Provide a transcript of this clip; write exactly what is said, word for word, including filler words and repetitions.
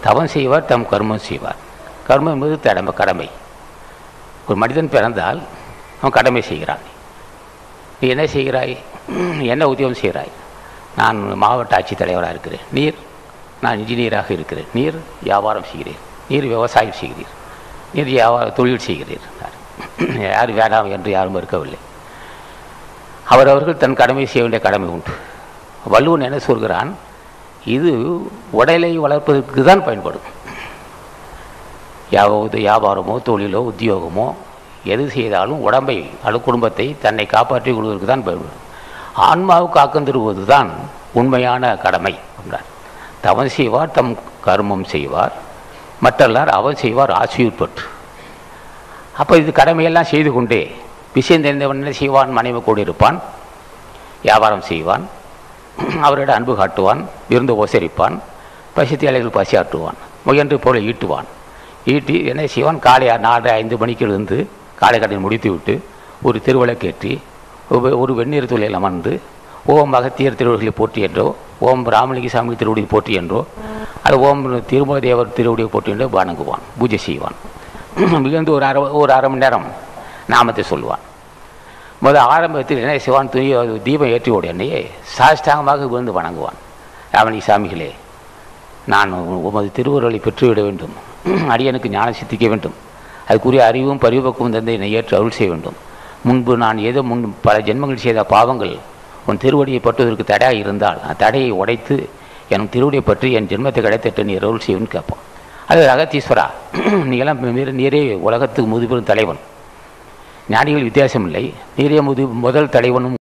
தவம் செய்வார் தம் கர்மம் செய்வார். கர்மம் என்பது கடமை கடமை ஒரு மனிதன் பிறந்தால் அவன் கடமை செய்கிறான். நீ என்ன செய்கிறாய்? என்ன உத்தியோகம் செய்கிறாய்? நான் மாவட்ட ஆட்சித்தலைவராக இருக்கிறேன். நீர்? நான் இன்ஜினியராக இருக்கிறேன். நீர் வியாபாரம் செய்கிறீர். நீர் விவசாயம் செய்கிறீர். நீர் வியாபார தொழில் செய்கிறீர். யார் வேண்டாம் என்று யாரும் இருக்கவில்லை. அவரவர்கள் தன் கடமை செய்ய வேண்டிய கடமை உண்டு. வள்ளுவன் என்ன சொல்கிறான்? இது உடலை வளர்ப்பதற்கு தான் பயன்படும். யாவது வியாபாரமோ தொழிலோ உத்தியோகமோ எது செய்தாலும் உடம்பை அல்லது குடும்பத்தை தன்னை காப்பாற்றிக் கொள்வதற்கு தான் பயன்படும். ஆன்மாவுக்கு ஆக்கம் தருவது தான் உண்மையான கடமை என்றார். தவம் செய்வார் தம் கர்மம் செய்வார், மற்றெல்லார் அவன் செய்வார் ஆசியுட்பட்டு. அப்போ இது கடமையெல்லாம் செய்து கொண்டே விஷயம் தெரிந்தவன் என்ன செய்வான்? மனைவி கூட இருப்பான், வியாபாரம் செய்வான், அவரிடம் அன்பு காட்டுவான், விருந்து உபசரிப்பான், பசித்தியாளிகள் பசி ஆட்டுவான், முயன்று போல ஈட்டுவான். ஈட்டி என்ன செய்வான்? காலை நாலு ஐந்து மணிக்கு இருந்து காலை கடன் முடித்து விட்டு ஒரு திருவிளக்கேற்றி ஒரு வெந்நீர் தொழில் அமர்ந்து ஓம் அகத்தியர் திருவடிகளை போற்றி என்றோ, ஓம் ராமலிங்க சாமி திருவடியை போற்றி என்றோ, அது ஓம் திருமல தேவர் திருவடியை போற்றி என்றோ வணங்குவான், பூஜை செய்வான். மிகுந்து ஒரு அரை ஒரு அரை மணி நேரம் நாமத்தை சொல்லுவான். முதல் ஆரம்பத்தில் என்ன செய்வான்? துணி தீபம் ஏற்றி உடனே சாஷ்டாங்கமாக விழுந்து வணங்குவான். ராமலிங்க சாமிகளே, நான் உமது திருவுருளை பெற்றுவிட வேண்டும், அடியனுக்கு ஞானம் சித்திக்க வேண்டும், அதுக்குரிய அறிவும் பரிபக்குவம் தந்தை என்னை ஏற்று அருள் செய்ய வேண்டும். முன்பு நான் ஏதோ முன் பல ஜென்மங்கள் செய்த பாவங்கள் உன் திருவடியை பற்றுவதற்கு தடையாக இருந்தால் அந்த தடையை உடைத்து என் திருவடியை பற்றி என் ஜென்மத்தை கிடைத்திட்டு நீ அருள் செய்யணும்னு கேட்பான். அது அகத்தீஸ்வரா, நீங்களாம் நீரே உலகத்துக்கு முதுபெரும் தலைவன், ஞானிகள் வித்தியாசம் இல்லை, நீரே முது முதல் தலைவனும்